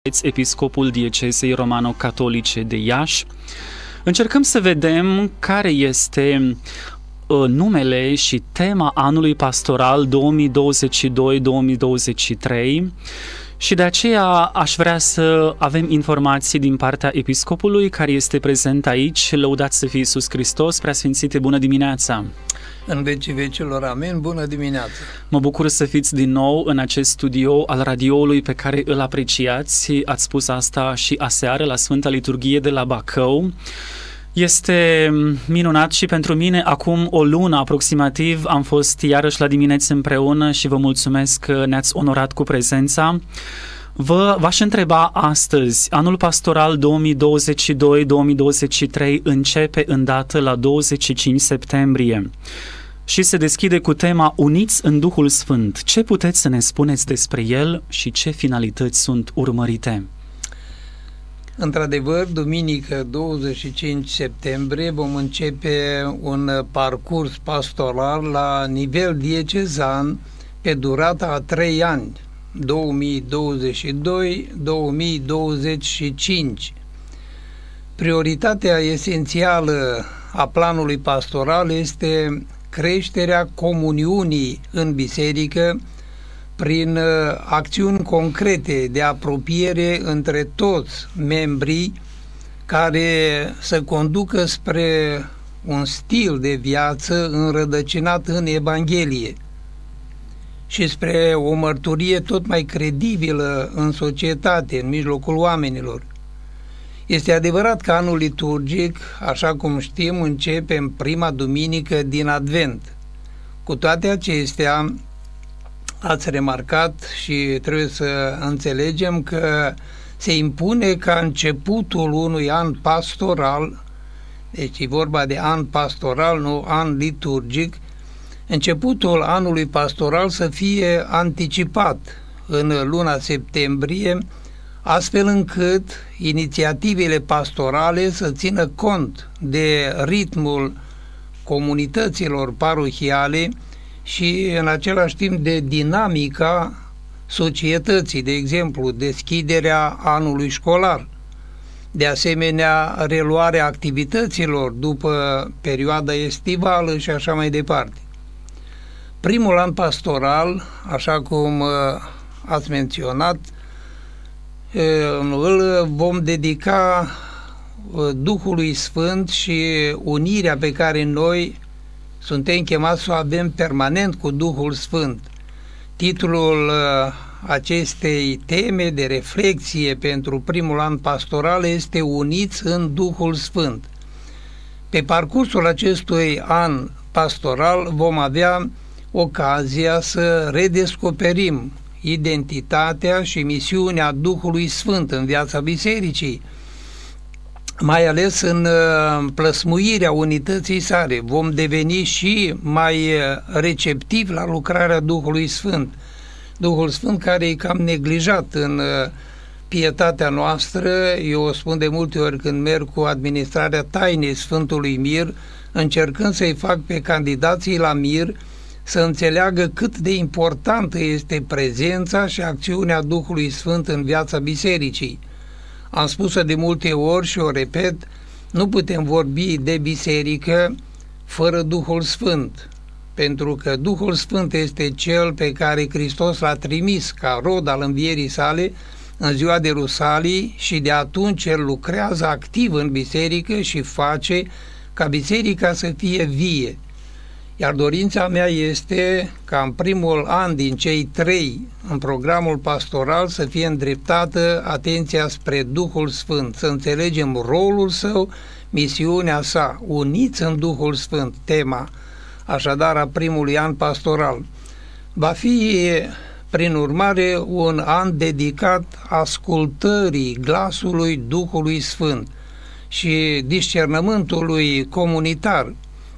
episcopul diecezei romano-catolice de Iași. Încercăm să vedem care este numele și tema anului pastoral 2022-2023 și de aceea aș vrea să avem informații din partea episcopului care este prezent aici. Lăudat să fie Iisus Hristos, preasfințite, bună dimineața! În vecii vecilor, amin, bună dimineața! Mă bucur să fiți din nou în acest studio al radioului pe care îl apreciați. Ați spus asta și aseară la Sfânta Liturghie de la Bacău. Este minunat și pentru mine. Acum o lună aproximativ am fost iarăși la dimineți împreună și vă mulțumesc că ne-ați onorat cu prezența. V-aș întreba astăzi, anul pastoral 2022-2023 începe îndată la 25 septembrie și se deschide cu tema Uniți în Duhul Sfânt. Ce puteți să ne spuneți despre el și ce finalități sunt urmărite? Într-adevăr, duminică 25 septembrie vom începe un parcurs pastoral la nivel diecezan pe durata a 3 ani, 2022-2025. Prioritatea esențială a planului pastoral este creșterea comuniunii în biserică prin acțiuni concrete de apropiere între toți membrii care să conducă spre un stil de viață înrădăcinat în Evanghelie și spre o mărturie tot mai credibilă în societate, în mijlocul oamenilor. Este adevărat că anul liturgic, așa cum știm, începe în prima duminică din Advent. Cu toate acestea, ați remarcat și trebuie să înțelegem că se impune ca începutul unui an pastoral, deci e vorba de an pastoral, nu an liturgic, începutul anului pastoral să fie anticipat în luna septembrie, astfel încât inițiativele pastorale să țină cont de ritmul comunităților parohiale și în același timp de dinamica societății, de exemplu, deschiderea anului școlar, de asemenea reluarea activităților după perioada estivală și așa mai departe. Primul an pastoral, așa cum ați menționat, îl vom dedica Duhului Sfânt și unirea pe care noi suntem chemați să o avem permanent cu Duhul Sfânt. Titlul acestei teme de reflexie pentru primul an pastoral este Uniți în Duhul Sfânt. Pe parcursul acestui an pastoral vom avea ocazia să redescoperim identitatea și misiunea Duhului Sfânt în viața bisericii, mai ales în plăsmuirea unității sale. Vom deveni și mai receptivi la lucrarea Duhului Sfânt. Duhul Sfânt care e cam neglijat în pietatea noastră. Eu o spun de multe ori când merg cu administrarea tainei Sfântului Mir, încercând să-i fac pe candidații la Mir să înțeleagă cât de importantă este prezența și acțiunea Duhului Sfânt în viața bisericii. Am spus-o de multe ori și o repet, nu putem vorbi de biserică fără Duhul Sfânt, pentru că Duhul Sfânt este Cel pe care Hristos l-a trimis ca rod al învierii sale în ziua de Rusalii și de atunci El lucrează activ în biserică și face ca biserica să fie vie. Iar dorința mea este ca în primul an din cei 3 în programul pastoral să fie îndreptată atenția spre Duhul Sfânt, să înțelegem rolul Său, misiunea Sa, uniți în Duhul Sfânt, tema așadar a primului an pastoral. Va fi prin urmare un an dedicat ascultării glasului Duhului Sfânt și discernământului comunitar,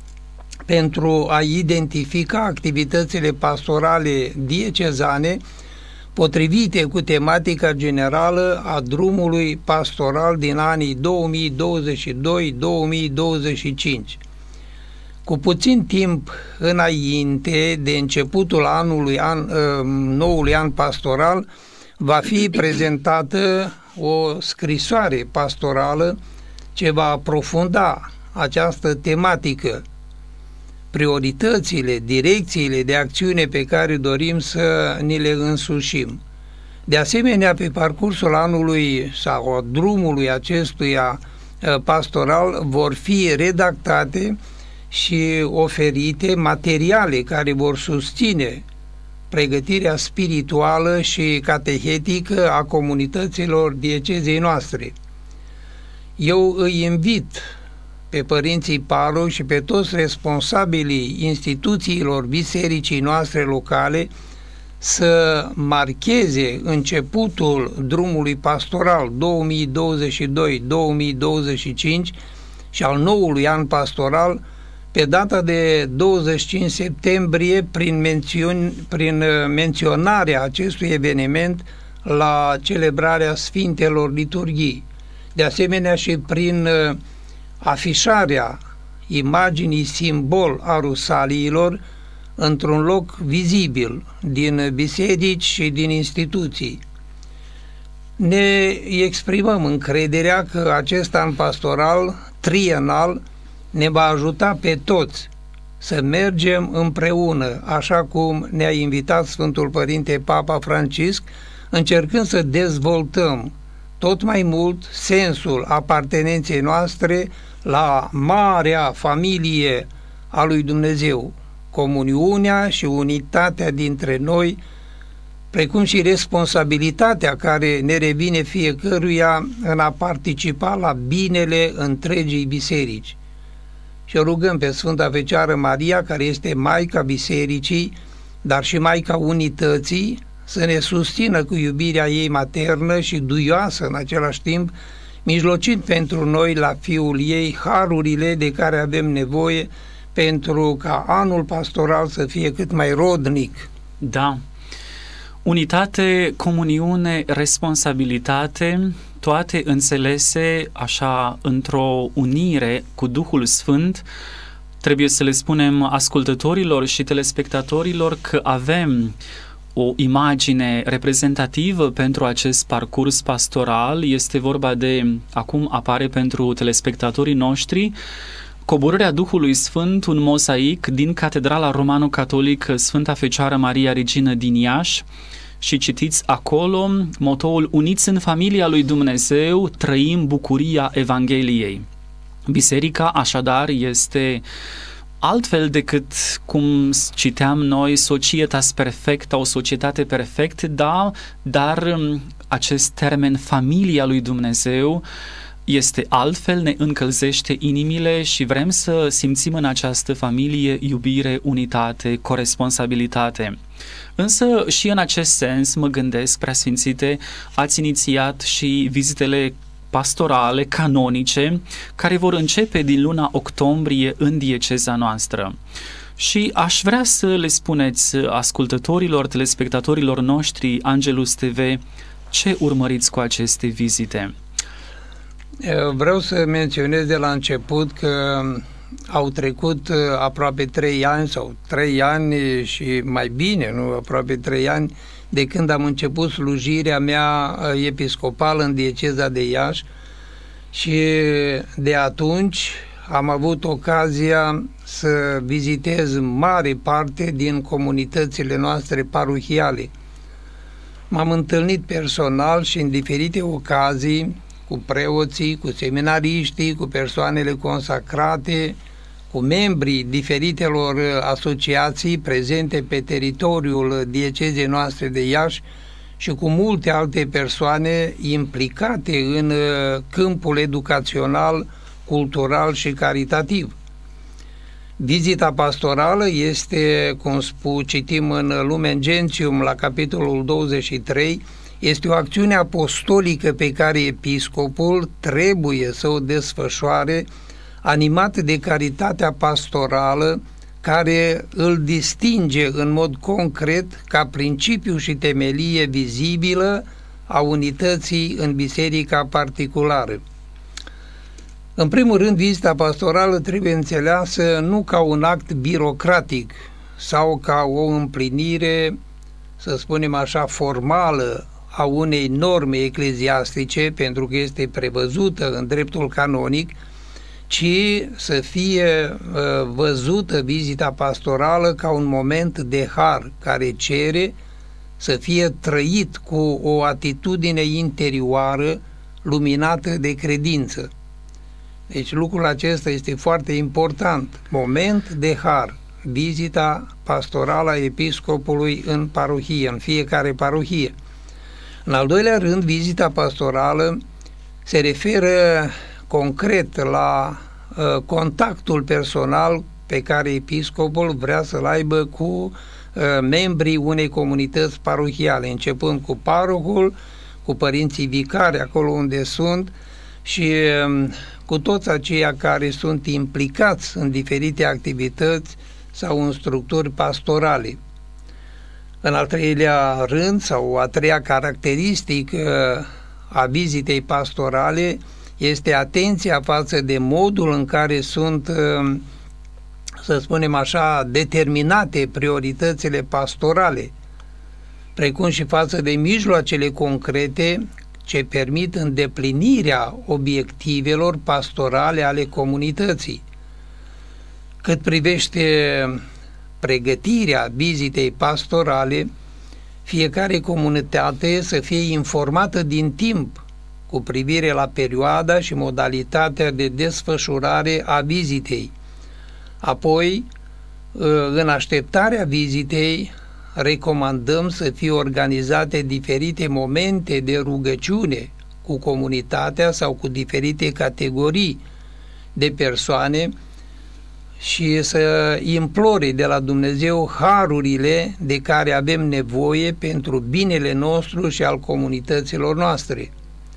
pentru a identifica activitățile pastorale diecezane potrivite cu tematica generală a drumului pastoral din anii 2022-2025. Cu puțin timp înainte de începutul noului an pastoral, va fi prezentată o scrisoare pastorală ce va aprofunda această tematică, prioritățile, direcțiile de acțiune pe care dorim să ni le însușim. De asemenea, pe parcursul anului sau drumului acestuia pastoral vor fi redactate și oferite materiale care vor susține pregătirea spirituală și catehetică a comunităților diecezei noastre. Eu îi invit pe părinții parohi și pe toți responsabilii instituțiilor bisericii noastre locale să marcheze începutul drumului pastoral 2022-2025 și al noului an pastoral pe data de 25 septembrie prin menționarea acestui eveniment la celebrarea Sfintelor Liturghii. De asemenea și prin afișarea imaginii simbol a rusaliilor într-un loc vizibil din biserici și din instituții. Ne exprimăm încrederea că acest an pastoral trienal ne va ajuta pe toți să mergem împreună, așa cum ne-a invitat Sfântul Părinte Papa Francisc, încercând să dezvoltăm tot mai mult sensul apartenenței noastre la marea familie a lui Dumnezeu, comuniunea și unitatea dintre noi, precum și responsabilitatea care ne revine fiecăruia în a participa la binele întregii biserici. Și o rugăm pe Sfânta Fecioară Maria, care este Maica Bisericii, dar și Maica Unității, să ne susțină cu iubirea ei maternă și duioasă în același timp, mijlocind pentru noi la Fiul ei harurile de care avem nevoie pentru ca anul pastoral să fie cât mai rodnic. Da. Unitate, comuniune, responsabilitate, toate înțelese așa într-o unire cu Duhul Sfânt. Trebuie să le spunem ascultătorilor și telespectatorilor că avem o imagine reprezentativă pentru acest parcurs pastoral. Este vorba de, acum apare pentru telespectatorii noștri, coborârea Duhului Sfânt, un mozaic din Catedrala Romano-Catolică Sfânta Fecioară Maria Regină din Iași, și citiți acolo motoul: uniți în familia lui Dumnezeu, trăim bucuria Evangheliei. Biserica așadar este altfel decât cum citeam noi, societas perfecta, o societate perfectă, da, dar acest termen familia lui Dumnezeu este altfel, ne încălzește inimile și vrem să simțim în această familie iubire, unitate, coresponsabilitate. Însă și în acest sens mă gândesc, preasfințite, ați inițiat și vizitele pastorale, canonice, care vor începe din luna octombrie în dieceza noastră. Și aș vrea să le spuneți ascultătorilor, telespectatorilor noștri Angelus TV, ce urmăriți cu aceste vizite? Vreau să menționez de la început că au trecut aproape 3 ani sau 3 ani și mai bine, nu aproape 3 ani, de când am început slujirea mea episcopală în dieceza de Iași și de atunci am avut ocazia să vizitez mare parte din comunitățile noastre parohiale. M-am întâlnit personal și în diferite ocazii cu preoții, cu seminariștii, cu persoanele consacrate, cu membrii diferitelor asociații prezente pe teritoriul diecezei noastre de Iași și cu multe alte persoane implicate în câmpul educațional, cultural și caritativ. Vizita pastorală este, cum citim în Lumen Gentium la capitolul 23, este o acțiune apostolică pe care episcopul trebuie să o desfășoare, animat de caritatea pastorală, care îl distinge în mod concret ca principiu și temelie vizibilă a unității în biserica particulară. În primul rând, vizita pastorală trebuie înțeleasă nu ca un act birocratic sau ca o împlinire, să spunem așa, formală a unei norme ecleziastice, pentru că este prevăzută în dreptul canonic, ci să fie văzută vizita pastorală ca un moment de har care cere să fie trăit cu o atitudine interioară luminată de credință. Deci lucrul acesta este foarte important. Moment de har, vizita pastorală a episcopului în parohie, în fiecare parohie. În al doilea rând, vizita pastorală se referă concret la contactul personal pe care episcopul vrea să-l aibă cu membrii unei comunități parohiale, începând cu parohul, cu părinții vicari acolo unde sunt și cu toți aceia care sunt implicați în diferite activități sau în structuri pastorale. În al treilea rând, sau a treia caracteristică a vizitei pastorale este atenția față de modul în care sunt, să spunem așa, determinate prioritățile pastorale, precum și față de mijloacele concrete ce permit îndeplinirea obiectivelor pastorale ale comunității. Cât privește pregătirea vizitei pastorale, fiecare comunitate să fie informată din timp cu privire la perioada și modalitatea de desfășurare a vizitei. Apoi, în așteptarea vizitei, recomandăm să fie organizate diferite momente de rugăciune cu comunitatea sau cu diferite categorii de persoane și să implore de la Dumnezeu harurile de care avem nevoie pentru binele nostru și al comunităților noastre.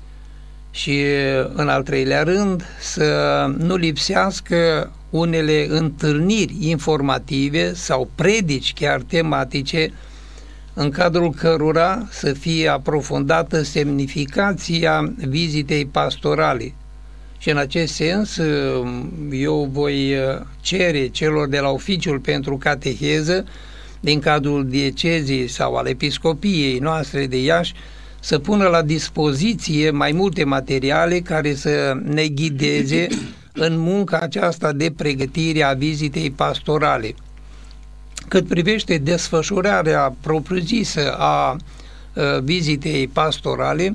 Și în al treilea rând, să nu lipsească unele întâlniri informative sau predici chiar tematice în cadrul cărora să fie aprofundată semnificația vizitei pastorale. Și în acest sens eu voi cere celor de la Oficiul pentru Cateheză din cadrul diecezii sau al episcopiei noastre de Iași să pună la dispoziție mai multe materiale care să ne ghideze în munca aceasta de pregătire a vizitei pastorale. Cât privește desfășurarea propriu-zisă a vizitei pastorale,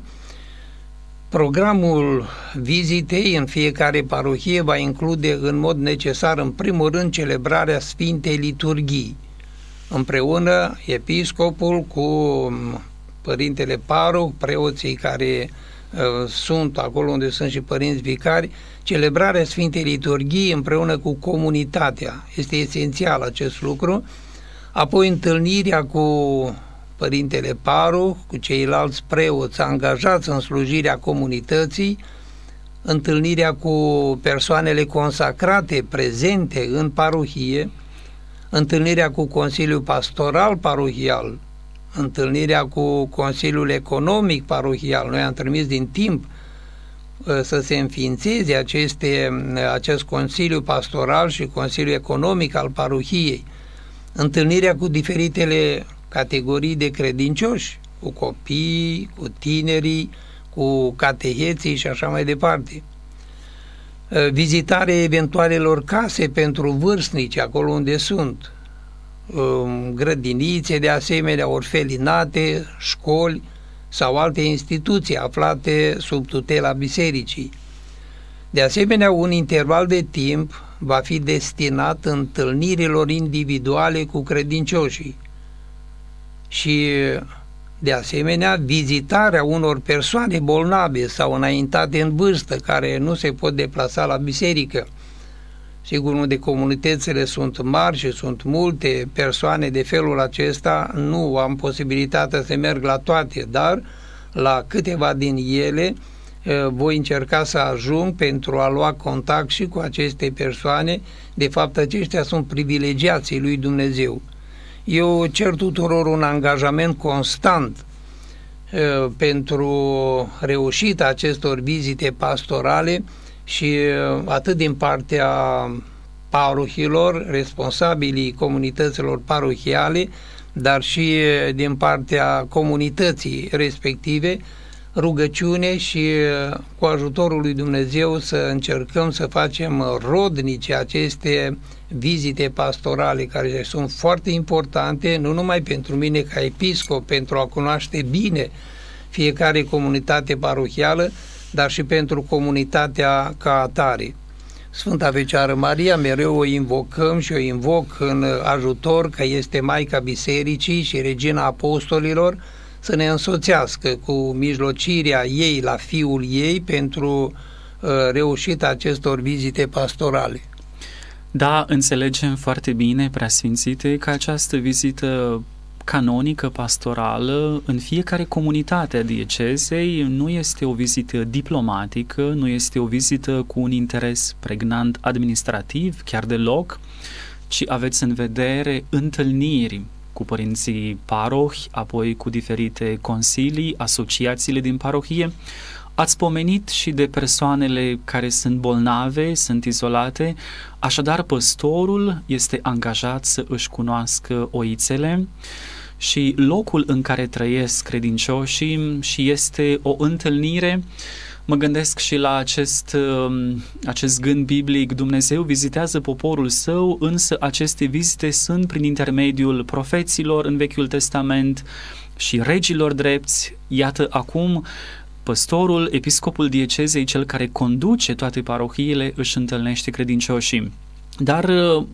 programul vizitei în fiecare parohie va include în mod necesar, în primul rând, celebrarea Sfintei Liturghii, împreună episcopul cu părintele paroh, preoții care sunt acolo unde sunt și părinți vicari, celebrarea Sfintei Liturghii împreună cu comunitatea. Este esențial acest lucru. Apoi întâlnirea cu părintele paroh, cu ceilalți preoți angajați în slujirea comunității, întâlnirea cu persoanele consacrate prezente în parohie, întâlnirea cu Consiliul Pastoral Parohial, întâlnirea cu Consiliul Economic Parohial. Noi am trimis din timp să se înființeze acest Consiliu Pastoral și Consiliul Economic al parohiei, întâlnirea cu diferitele categorii de credincioși, cu copiii, cu tinerii, cu cateheții și așa mai departe. Vizitarea eventualelor case pentru vârstnici, acolo unde sunt, grădinițe, de asemenea, orfelinate, școli sau alte instituții aflate sub tutela bisericii. De asemenea, un interval de timp va fi destinat întâlnirilor individuale cu credincioșii și, de asemenea, vizitarea unor persoane bolnave sau înaintate în vârstă care nu se pot deplasa la biserică. Sigur, unde comunitățile sunt mari și sunt multe persoane de felul acesta, nu am posibilitatea să merg la toate, dar la câteva din ele voi încerca să ajung pentru a lua contact și cu aceste persoane. De fapt, aceștia sunt privilegiații lui Dumnezeu. Eu cer tuturor un angajament constant pentru reușita acestor vizite pastorale și atât din partea parohilor, responsabilii comunităților parohiale, dar și din partea comunității respective, rugăciune și cu ajutorul lui Dumnezeu să încercăm să facem rodnice aceste vizite pastorale, care sunt foarte importante, nu numai pentru mine ca episcop, pentru a cunoaște bine fiecare comunitate parohială, dar și pentru comunitatea ca atare. Sfânta Fecioară Maria mereu o invocăm și o invoc în ajutor, că este Maica Bisericii și Regina Apostolilor, să ne însoțească cu mijlocirea ei la Fiul ei pentru reușita acestor vizite pastorale. Da, înțelegem foarte bine, Preasfințite, că această vizită canonică, pastorală, în fiecare comunitate a diecezei nu este o vizită diplomatică, nu este o vizită cu un interes pregnant administrativ, chiar deloc, ci aveți în vedere întâlniri cu părinții parohi, apoi cu diferite consilii, asociațiile din parohie. Ați pomenit și de persoanele care sunt bolnave, sunt izolate, așadar păstorul este angajat să își cunoască oițele și locul în care trăiesc credincioșii și este o întâlnire. Mă gândesc și la acest gând biblic: Dumnezeu vizitează poporul său, însă aceste vizite sunt prin intermediul profeților în Vechiul Testament și regilor drepți. Iată acum păstorul, episcopul diecezei, cel care conduce toate parohiile, își întâlnește credincioșii. Dar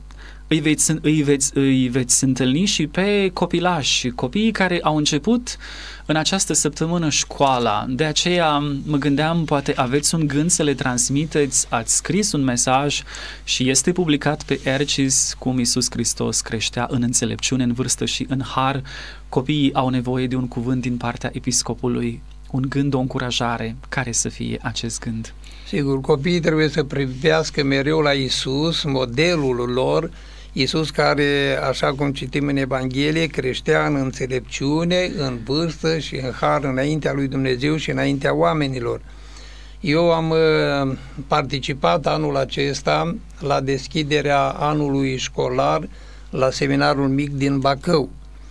îi veți întâlni și pe copilași, copiii care au început în această săptămână școala. De aceea mă gândeam, poate aveți un gând să le transmiteți, ați scris un mesaj și este publicat pe Ercis, cum Iisus Hristos creștea în înțelepciune, în vârstă și în har. Copiii au nevoie de un cuvânt din partea episcopului, un gând, o încurajare. Care să fie acest gând? Sigur, copiii trebuie să privească mereu la Iisus, modelul lor, Iisus care, așa cum citim în Evanghelie, creștea în înțelepciune, în vârstă și în har înaintea lui Dumnezeu și înaintea oamenilor. Eu am participat anul acesta la deschiderea anului școlar la seminarul mic din Bacău.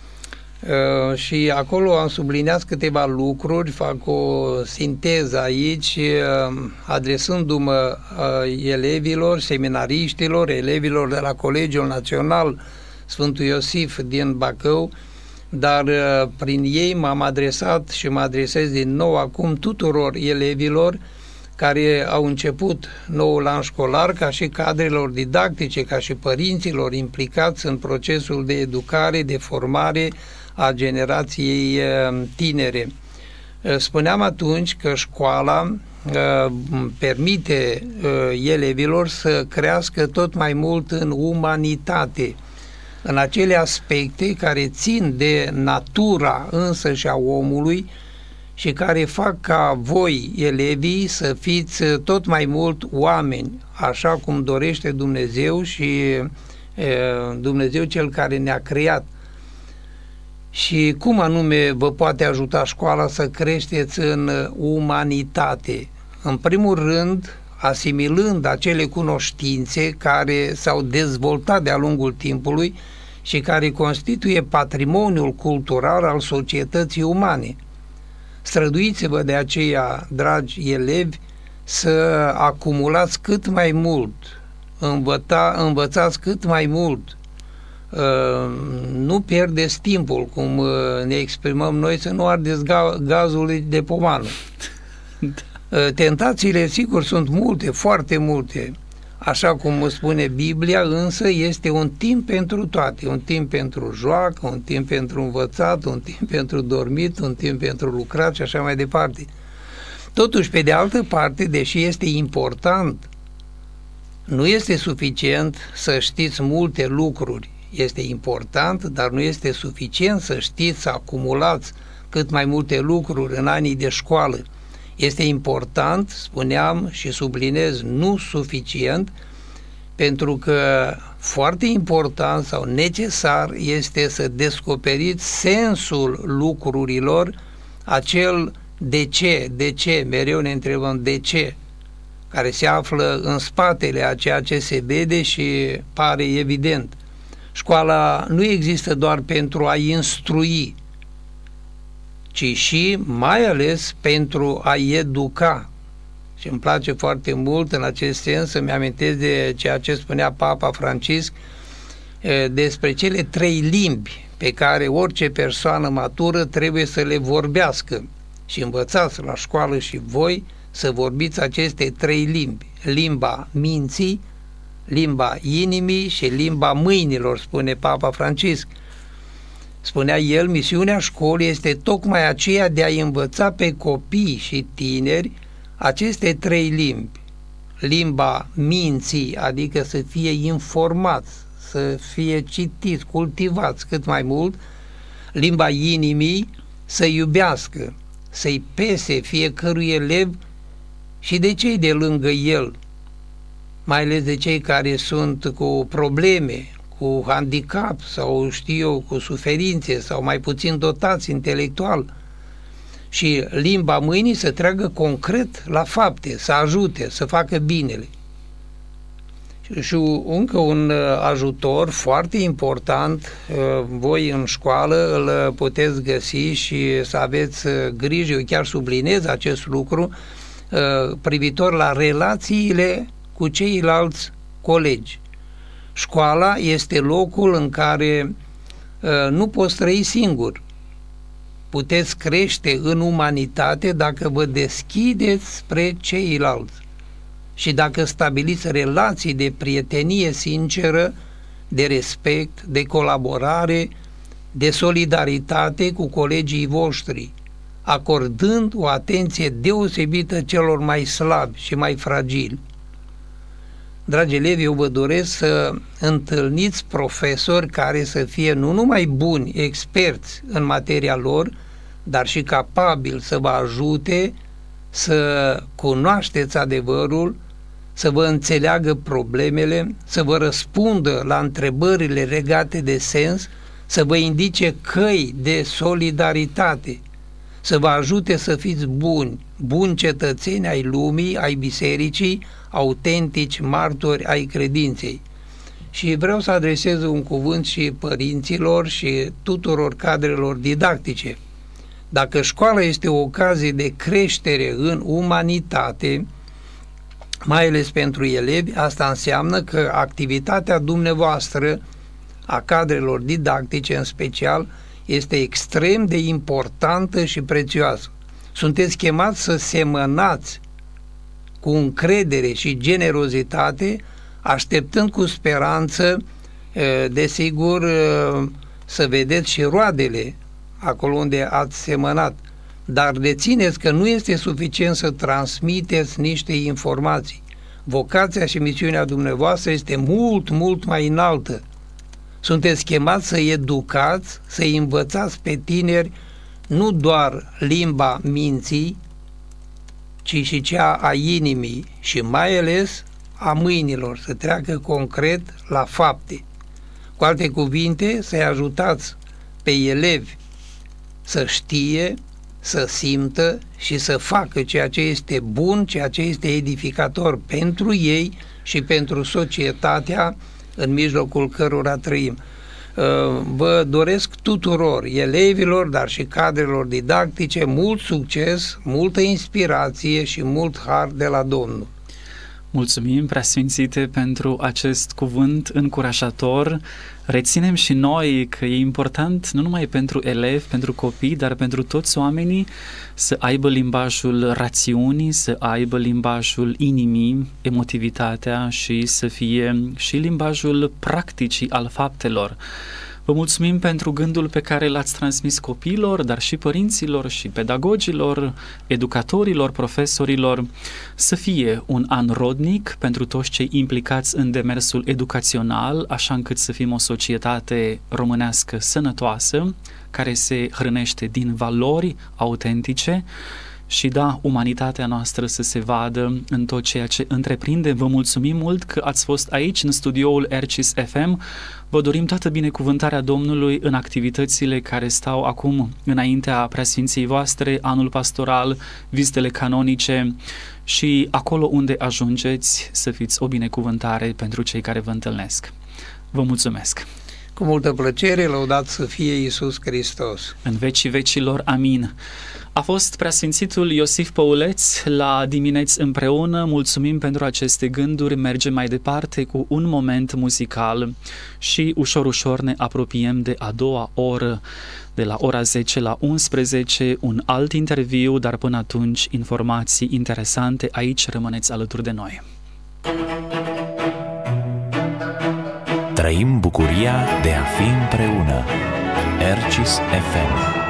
Și acolo am subliniat câteva lucruri, fac o sinteză aici, adresându-mă elevilor, seminariștilor, elevilor de la Colegiul Național Sfântul Iosif din Bacău, dar prin ei m-am adresat și mă adresez din nou acum tuturor elevilor care au început noul an școlar, ca și cadrelor didactice, ca și părinților implicați în procesul de educare, de formare a generației tinere. Spuneam atunci că școala permite elevilor să crească tot mai mult în umanitate, în acele aspecte care țin de natura însăși a omului și care fac ca voi, elevii, să fiți tot mai mult oameni, așa cum dorește Dumnezeu și Dumnezeu cel care ne-a creat. Și cum anume vă poate ajuta școala să creșteți în umanitate? În primul rând, asimilând acele cunoștințe care s-au dezvoltat de-a lungul timpului și care constituie patrimoniul cultural al societății umane. Străduiți-vă de aceea, dragi elevi, să acumulați cât mai mult, învățați cât mai mult, nu pierdeți timpul, cum ne exprimăm noi, să nu ardeți gazul de pomană. Tentațiile, sigur, sunt multe, foarte multe, așa cum spune Biblia, însă este un timp pentru toate, un timp pentru joacă, un timp pentru învățat, un timp pentru dormit, un timp pentru lucrat și așa mai departe. Totuși, pe de altă parte, deși este important, nu este suficient să știți multe lucruri. Este important, dar nu este suficient să știți, să acumulați cât mai multe lucruri în anii de școală. Este important, spuneam și subliniez, nu suficient, pentru că foarte important sau necesar este să descoperiți sensul lucrurilor, acel de ce, mereu ne întrebăm de ce, care se află în spatele a ceea ce se vede și pare evident. Școala nu există doar pentru a instrui, ci și mai ales pentru a educa. Și îmi place foarte mult în acest sens să-mi amintesc de ceea ce spunea Papa Francisc despre cele 3 limbi pe care orice persoană matură trebuie să le vorbească. Și învățați la școală și voi să vorbiți aceste 3 limbi. Limba minții, limba inimii și limba mâinilor, spune Papa Francisc. Spunea el, misiunea școlii este tocmai aceea de a învăța pe copii și tineri aceste 3 limbi. Limba minții, adică să fie informați, să fie citiți, cultivați cât mai mult. Limba inimii, să iubească, să-i pese fiecărui elev și de cei de lângă el, mai ales de cei care sunt cu probleme, cu handicap sau știu eu, cu suferințe sau mai puțin dotați intelectual. Și limba mâinii să treagă concret la fapte, să ajute, să facă binele. Și încă un ajutor foarte important, voi în școală îl puteți găsi și să aveți grijă, eu chiar subliniez acest lucru, privitor la relațiile cu ceilalți colegi. Școala este locul în care nu poți trăi singur. Puteți crește în umanitate dacă vă deschideți spre ceilalți și dacă stabiliți relații de prietenie sinceră, de respect, de colaborare, de solidaritate cu colegii voștri, acordând o atenție deosebită celor mai slabi și mai fragili. Dragi elevi, eu vă doresc să întâlniți profesori care să fie nu numai buni, experți în materia lor, dar și capabili să vă ajute să cunoașteți adevărul, să vă înțeleagă problemele, să vă răspundă la întrebările legate de sens, să vă indice căi de solidaritate, să vă ajute să fiți buni cetățeni ai lumii, ai bisericii, autentici martori ai credinței. Și vreau să adresez un cuvânt și părinților și tuturor cadrelor didactice. Dacă școala este o ocazie de creștere în umanitate, mai ales pentru elevi, asta înseamnă că activitatea dumneavoastră, a cadrelor didactice în special, este extrem de importantă și prețioasă. Sunteți chemați să semănați cu încredere și generozitate, așteptând cu speranță, desigur, să vedeți și roadele acolo unde ați semănat. Dar rețineți că nu este suficient să transmiteți niște informații. Vocația și misiunea dumneavoastră este mult, mult mai înaltă. Sunteți chemați să educați, să învățați pe tineri nu doar limba minții, ci și cea a inimii și mai ales a mâinilor, să treacă concret la fapte. Cu alte cuvinte, să-i ajutați pe elevi să știe, să simtă și să facă ceea ce este bun, ceea ce este edificator pentru ei și pentru societatea în mijlocul cărora trăim. Vă doresc tuturor elevilor, dar și cadrelor didactice, mult succes, multă inspirație și mult har de la Domnul. Mulțumim, Preasfințite, pentru acest cuvânt încurajator. Reținem și noi că e important nu numai pentru elevi, pentru copii, dar pentru toți oamenii să aibă limbajul rațiunii, să aibă limbajul inimii, emotivitatea și să fie și limbajul practicii al faptelor. Vă mulțumim pentru gândul pe care l-ați transmis copiilor, dar și părinților și pedagogilor, educatorilor, profesorilor, să fie un an rodnic pentru toți cei implicați în demersul educațional, așa încât să fim o societate românească sănătoasă, care se hrănește din valori autentice și da, umanitatea noastră să se vadă în tot ceea ce întreprinde. Vă mulțumim mult că ați fost aici în studioul RCS FM. Vă dorim toată binecuvântarea Domnului în activitățile care stau acum înaintea preasfinției voastre, anul pastoral, vizitele canonice și acolo unde ajungeți să fiți o binecuvântare pentru cei care vă întâlnesc. Vă mulțumesc! Cu multă plăcere, lăudat să fie Iisus Hristos. În vecii vecilor, amin. A fost preasfințitul Iosif Păuleț la Dimineți împreună. Mulțumim pentru aceste gânduri. Mergem mai departe cu un moment muzical și ușor ne apropiem de a doua oră, de la ora 10 la 11, un alt interviu, dar până atunci informații interesante. Aici rămâneți alături de noi. Trăim bucuria de a fi împreună. RCS FM.